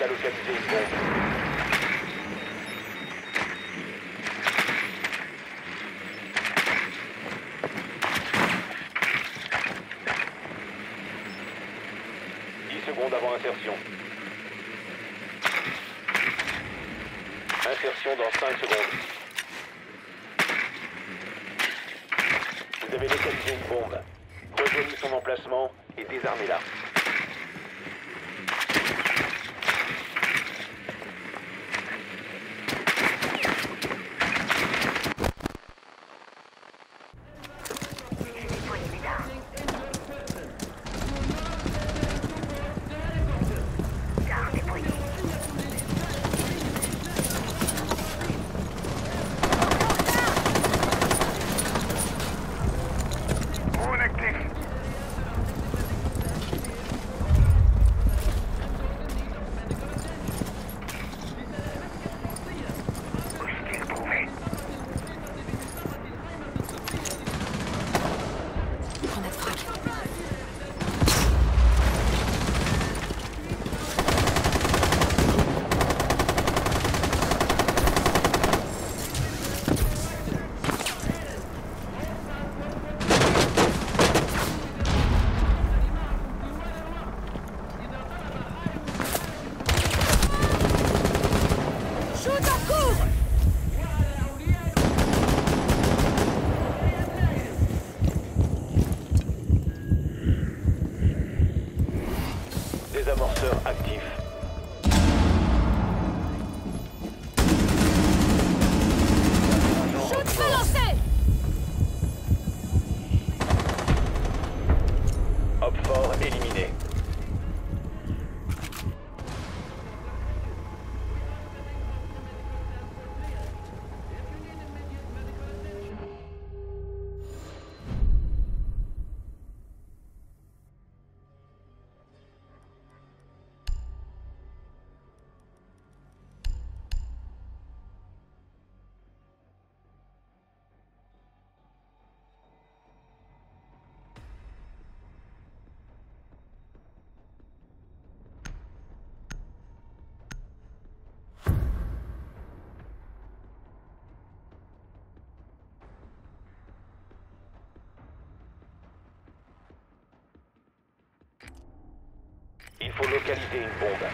à localiser une bombe. Secondes avant insertion. Insertion dans 5 secondes. Vous avez localisé une bombe. Rejoignez son emplacement et désarmez-la. Désamorceur actif. Shoot balancé. Hop fort éliminé. Il faut localiser une bombe.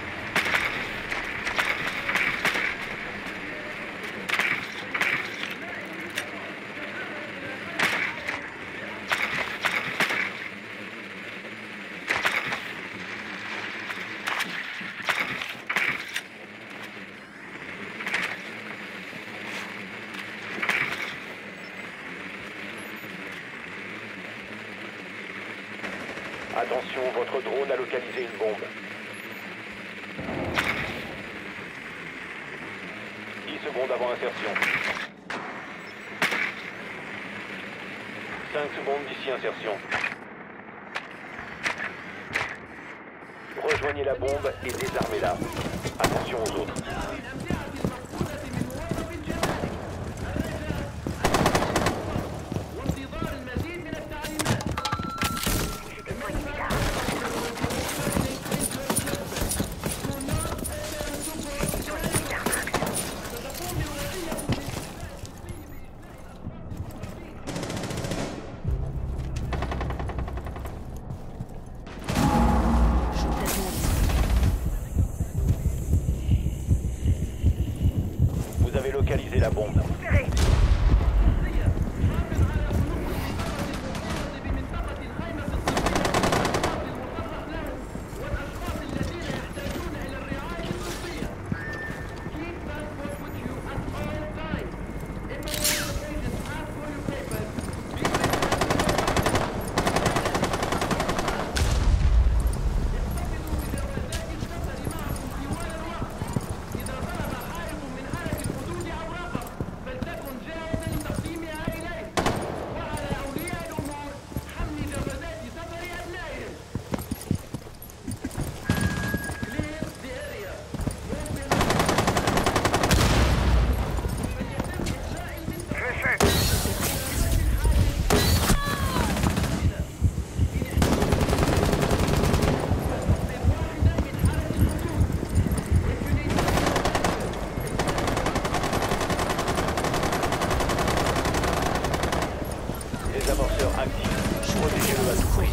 Attention, votre drone a localisé une bombe. 10 secondes avant insertion. 5 secondes d'ici insertion. Rejoignez la bombe et désarmez-la. Attention aux autres. Vous avez localisé la bombe. Désamorceur actif. Protégez-le à tout prix.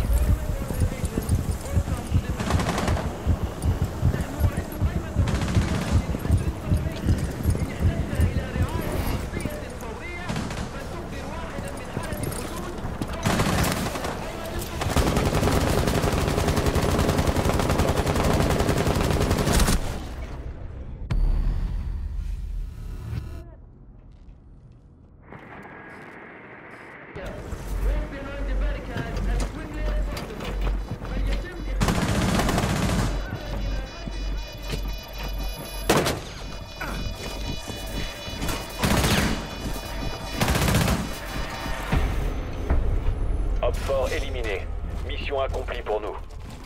Fort éliminé. Mission accomplie pour nous.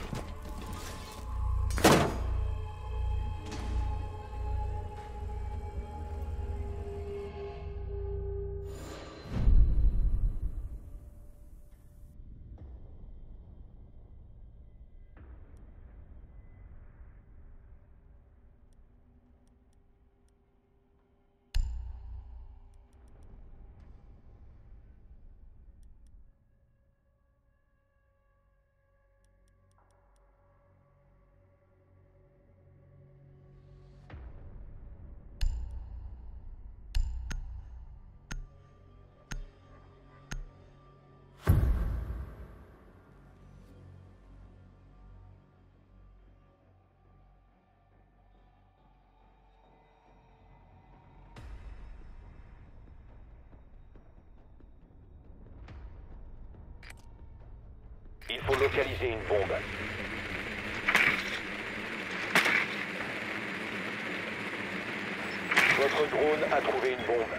Il faut localiser une bombe. Votre drone a trouvé une bombe.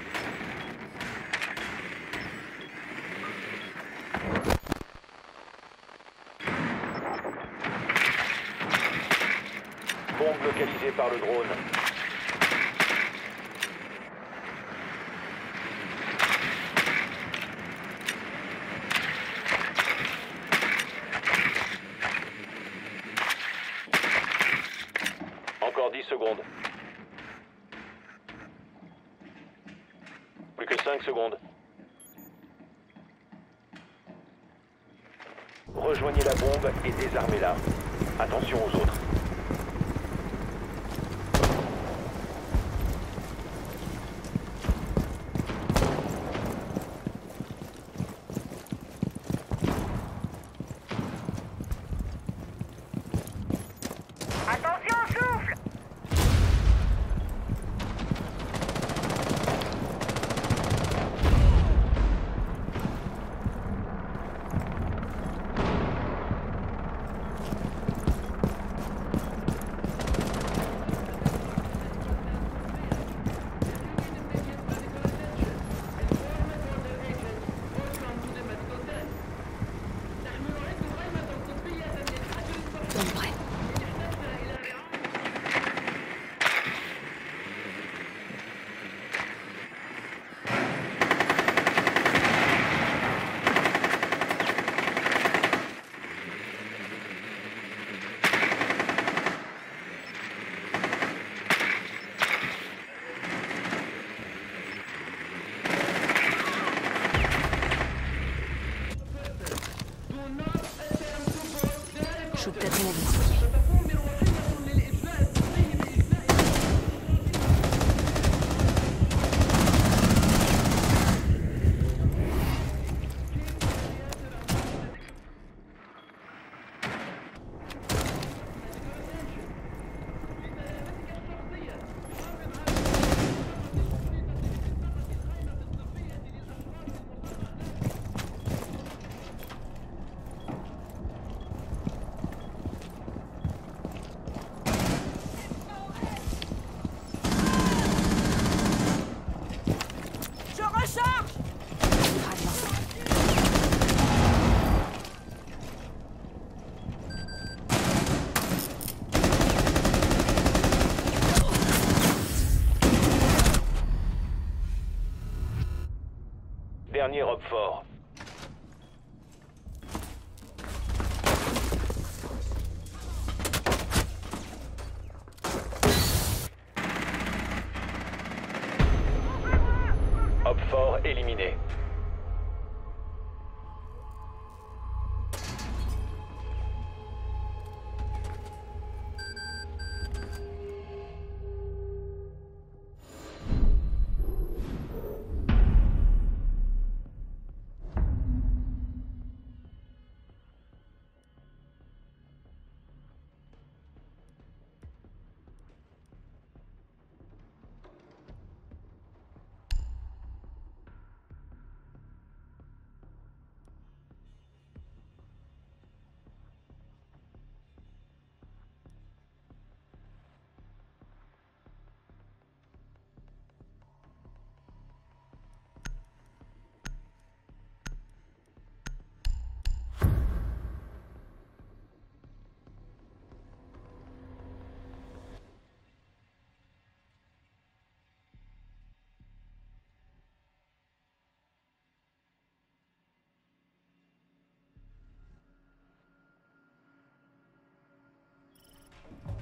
Bombe localisée par le drone. Encore 10 secondes. Plus que 5 secondes. Rejoignez la bombe et désarmez-la. Attention aux autres. Attention au souffle! Shoot peut-être la vie. Dernier Rob fort. Hop fort éliminé.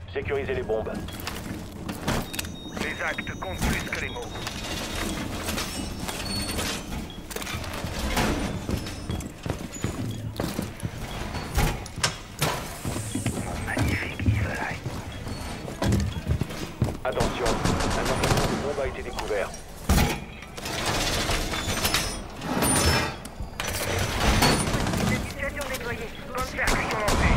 Sécurisez les bombes. Les actes comptent plus que les mots. Mon magnifique Nikolai. Attention, un emplacement de bombe a été découvert. Situation déployée. Contact lancé.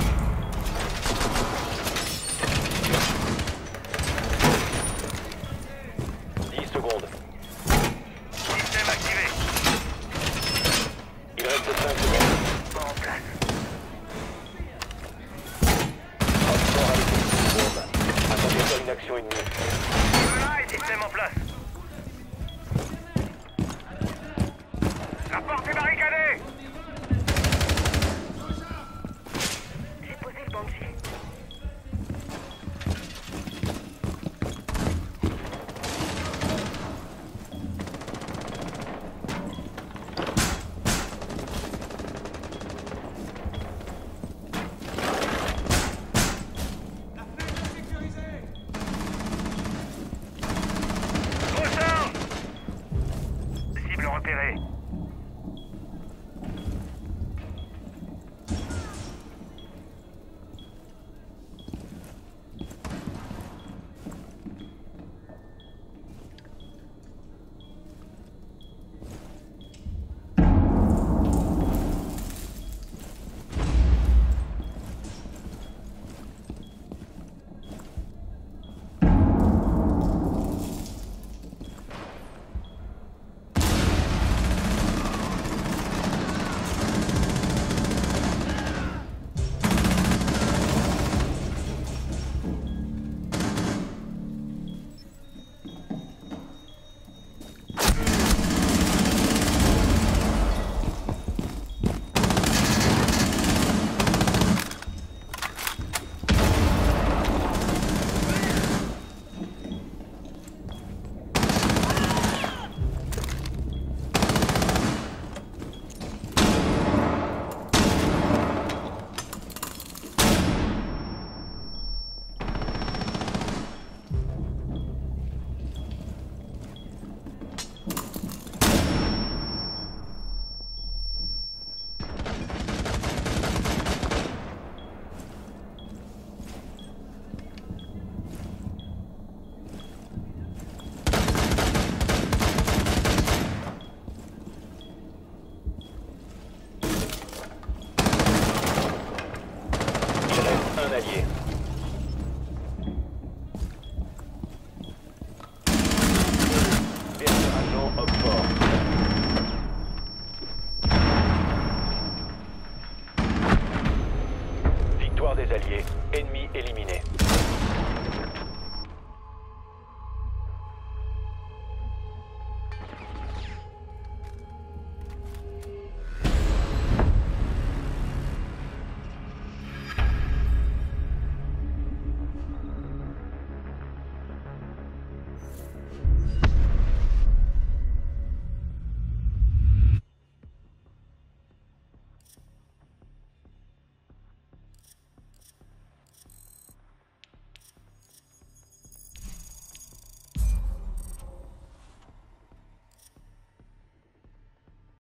10 secondes. Système activé. Il reste 5 secondes. En place. Transport avec une bombe. Attendez-toi une action ennemie. Nikolai, système en place. La porte est barricadée. J'ai posé le banshee. Cible repérée.